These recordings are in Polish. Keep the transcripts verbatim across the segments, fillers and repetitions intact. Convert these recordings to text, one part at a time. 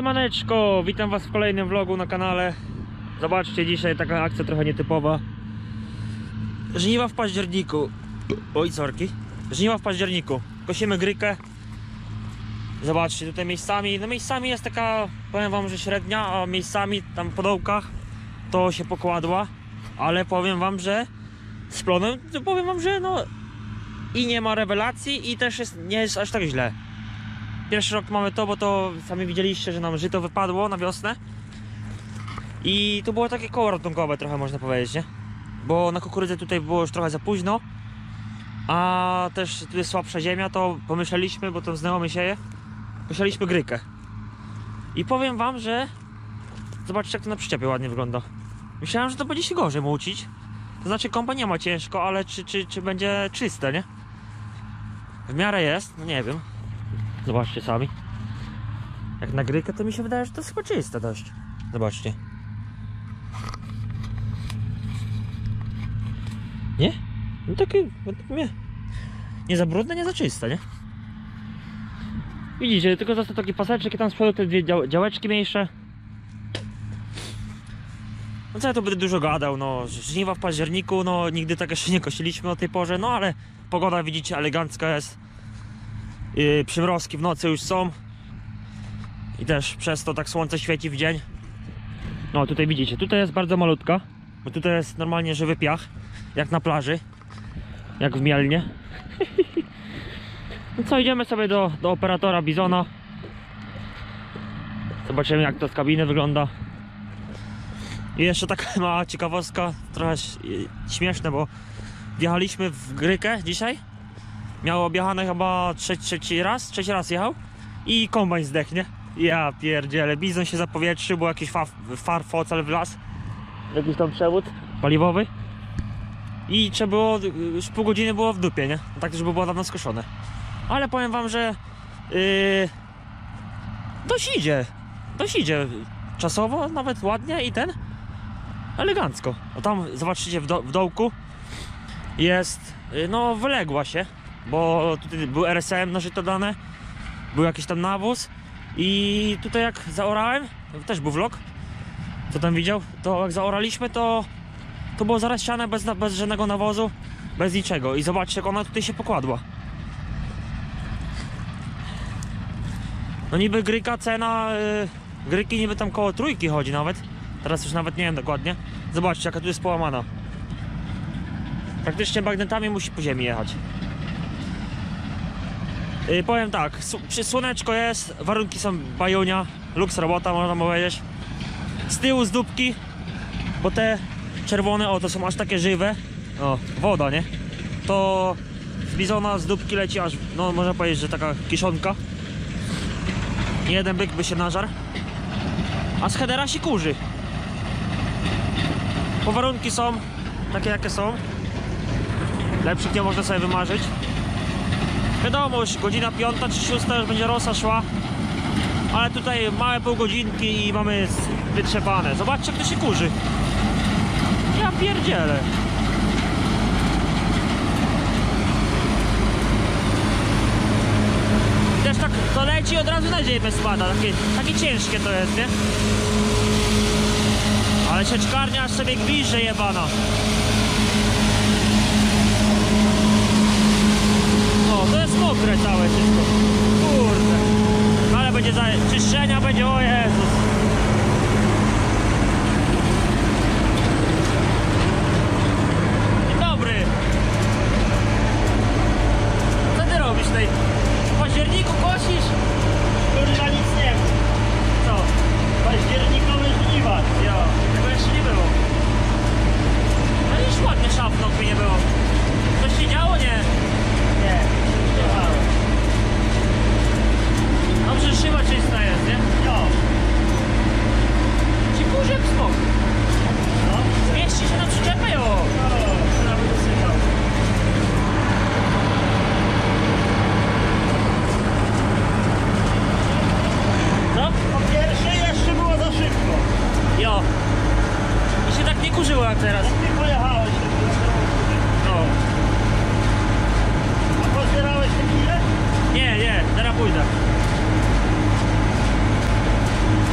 Siemaneczko, witam was w kolejnym vlogu na kanale. Zobaczcie, dzisiaj taka akcja trochę nietypowa. Żniwa w październiku. Oj, sorki. Żniwa w październiku. Kosimy grykę. Zobaczcie, tutaj miejscami, no miejscami jest taka, powiem wam, że średnia, a miejscami tam po dołkach to się pokładła. Ale powiem wam, że z plonem, to powiem wam, że no i nie ma rewelacji i też jest, nie jest aż tak źle. Pierwszy rok mamy to, bo to sami widzieliście, że nam żyto wypadło na wiosnę. I to było takie koło ratunkowe trochę, można powiedzieć, nie? Bo na kukurydzę tutaj było już trochę za późno. A też tu jest słabsza ziemia, to pomyśleliśmy, bo to znajomy sieje, posialiśmy grykę. I powiem wam, że zobaczcie, jak to na przyczepie ładnie wygląda. Myślałem, że to będzie się gorzej młócić. To znaczy kompa nie ma ciężko, ale czy, czy, czy będzie czyste, nie? W miarę jest, no nie wiem. Zobaczcie sami. Jak na grykę, to mi się wydaje, że to jest chyba czyste dość. Zobaczcie. Nie? No takie, nie, nie za brudne, nie za czyste, nie? Widzicie, tylko został taki paseczek i tam z przodu te dwie dział działeczki mniejsze. No co ja tu będę dużo gadał, no żniwa w październiku, no nigdy tak jeszcze nie kosiliśmy o tej porze, no ale pogoda, widzicie, elegancka jest. Yy, przymrozki w nocy już są. I też przez to tak słońce świeci w dzień. No tutaj widzicie, tutaj jest bardzo malutka, bo tutaj jest normalnie żywy piach, jak na plaży, jak w Mielnie. No co, idziemy sobie do, do operatora Bizona. Zobaczymy, jak to z kabiny wygląda. I jeszcze taka mała ciekawostka, trochę śmieszne, bo wjechaliśmy w grykę dzisiaj. Miał objechane chyba trzeci, trzeci raz, trzeci raz jechał i kombajn zdechnie. Ja pierdzielę, bizon się zapowietrzył, bo jakiś farfocal w las, jakiś tam przewód paliwowy i trzeba było, już pół godziny było w dupie, nie? Tak, żeby było dawno skoszone. Ale powiem wam, że yy, dość idzie, dość idzie czasowo, nawet ładnie i ten elegancko. O tam zobaczycie w, do, w dołku jest, yy, no wyległa się, bo tutaj był R S M na żyto dane, był jakiś tam nawóz i tutaj jak zaorałem, też był vlog, co tam widział, to jak zaoraliśmy, to to było zarasiane bez, bez żadnego nawozu, bez niczego i zobaczcie, jak ona tutaj się pokładła. No niby gryka, cena yy, gryki niby tam koło trójki chodzi nawet, teraz już nawet nie wiem dokładnie. Zobaczcie, jaka tu jest połamana. Praktycznie bagnetami musi po ziemi jechać. Yy, powiem tak, przy słoneczko jest, warunki są bajunia, luks robota, można powiedzieć. Z tyłu z dupki, bo te czerwone, o to są aż takie żywe. O, woda, nie? To z bizona z dupki leci aż, no można powiedzieć, że taka kiszonka. Jeden byk by się nażarł. A z headera się kurzy. Bo warunki są takie, jakie są. Lepszych nie można sobie wymarzyć. Wiadomo, już godzina piąta czy szósta już będzie rosa szła. Ale tutaj małe pół godzinki i mamy wytrzepane. Zobaczcie, jak to się kurzy. Ja pierdzielę. I też tak to leci i od razu na ziemię spada. Takie, takie ciężkie to jest, nie? Ale sieczkarnia aż sobie gwizdże jebana. O, to jest mokre całe wszystko. Kurde. No ale będzie za czyszczenia, będzie, o Jezus. Dzień dobry. Co ty robisz tutaj? W październiku kosisz? Kurwa, nic nie ma. Co? Październikowe żniwa. Ja, tego jeszcze nie było. No już ładnie szafnął, nie było. Coś się działo? Nie. Nie, nie działo. Dobrze, szyba czysta jest, nie? Jo. Ci kurzy jak smok. No. Zmieści się na przyczepę, jo. No, trzeba by dosypał. Co? Po pierwsze jeszcze było za szybko. Jo. I się tak nie kurzyło jak teraz. Jak ty pojechałeś? No. A pozbierałeś te chwilę? Nie, nie, teraz pójdę.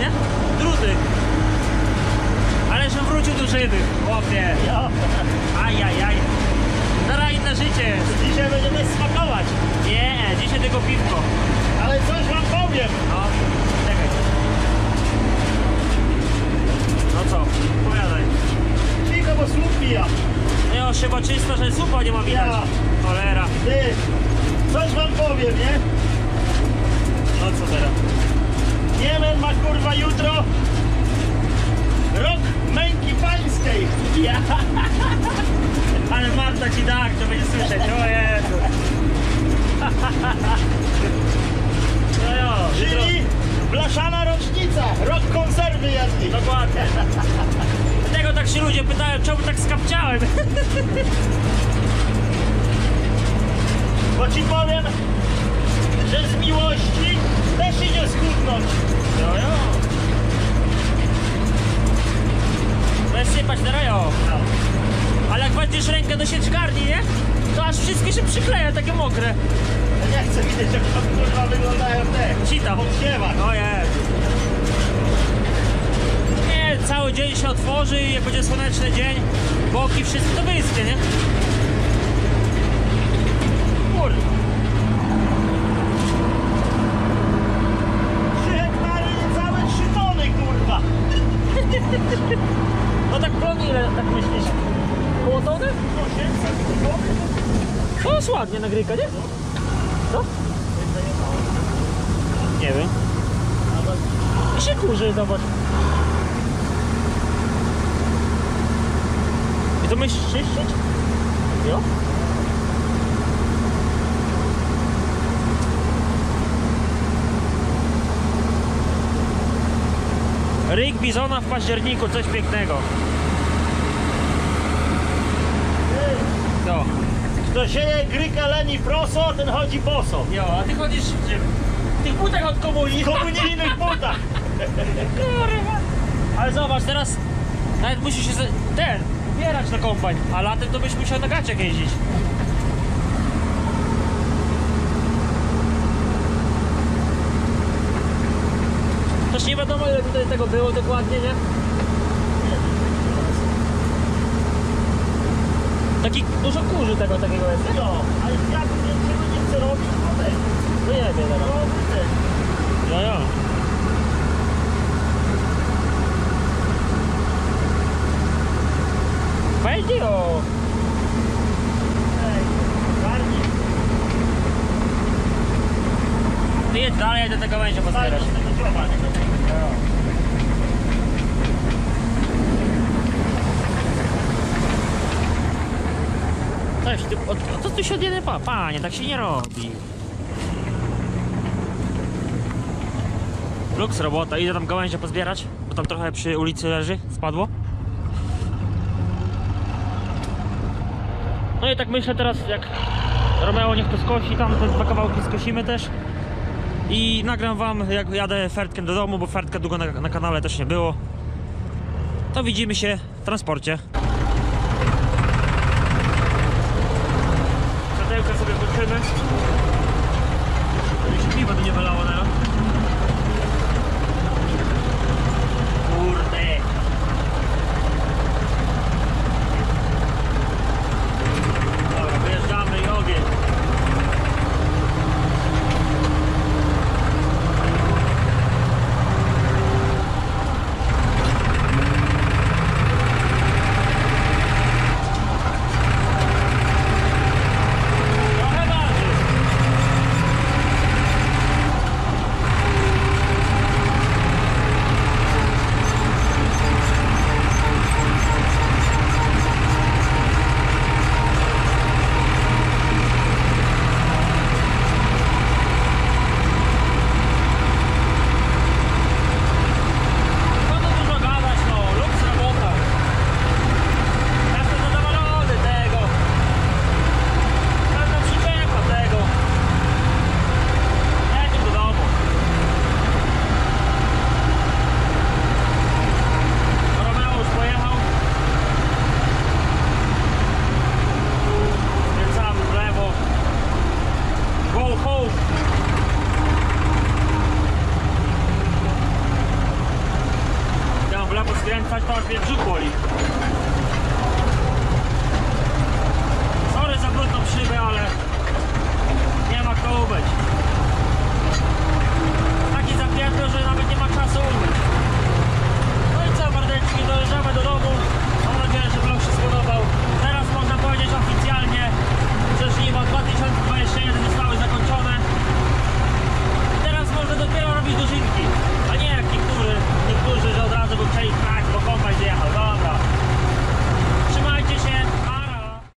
nie? Druty. Ale że wrócił do Żydy, chłopie. Ajajaj. Teraz inne życie jest. Dzisiaj będziemy smakować. Nie, dzisiaj tylko piwko. Ale coś wam powiem. No, czekaj. No co, powiadaj. Cicho, bo słup pija. No szyba czysta, że słupa nie ma widać. Ja. Cholera. Ty, coś wam powiem, nie? No co teraz? Niemen ma kurwa jutro rok męki pańskiej. Ja. Ale Marta ci da, to będzie słyszeć. O Jezu. No jo, jutro- Czyli blaszana rocznica. Rok konserwy jedli. Dokładnie. Dlatego tak się ludzie pytają, czemu tak skapciałem. Bo ci powiem, że z miłości też idzie schudnąć. Jo, jo. Weź sypać na rojo. Ale jak weźmiesz rękę do sieczkarni, nie? To aż wszystkie się przykleja, takie mokre. Ja nie chcę widzieć, jak to kurwa wyglądają te Cita. podsiewach. O Jezu. Nie, cały dzień się otworzy i jak będzie słoneczny dzień, boki, wszystko to wyschnie, nie? Kurwa. Trzy hektary, niecałe trzy tony, kurwa. No tak plon ile, tak myślisz? Koło tony? osiemset złotych? To jest ładnie nagryka, nie? Co? Nie wiem. I się kurzy, zobacz. I to myślisz czyścić? Jo? Ryk bizona w październiku, coś pięknego. Co? Kto sieje gryka leni proso, ten chodzi boso. Jo, a ty chodzisz w czym? W tych butach od komunii. W komunijnych butach. Kurwa. Ale zobacz, teraz nawet musisz się ze- ten, ubierać na kompań, a latem to byś musiał na gaciach jeździć. Też nie wiadomo ile tutaj tego było dokładnie, nie? Taki dużo kurzy tego takiego jest, nie? No, ale ja tu niczego nie chcę robić, bo też. No nie wiem No, teraz. też. Jo, jo. Wejdzie o. Ej, garnik. Ty jedź dalej, ja do tego będzie Daj pozbierać. do tego dzioba, nie do tego. Coś, ty, o, o co tu się od jednej pa? Panie, tak się nie robi. Luks robota, idę tam gałęzie pozbierać, bo tam trochę przy ulicy leży, spadło. No i tak myślę teraz, jak Romeo niech to skosi, tam te dwa kawałki skosimy też. I nagram wam, jak jadę Fertkiem do domu, bo Fertka długo na, na kanale też nie było. To widzimy się w transporcie. Światełka sobie włączymy. Żeby się piwo tu nie wylało na rok. Kurde. Dobra, wyjeżdżamy i ogień. Trochę waży. tak, tak.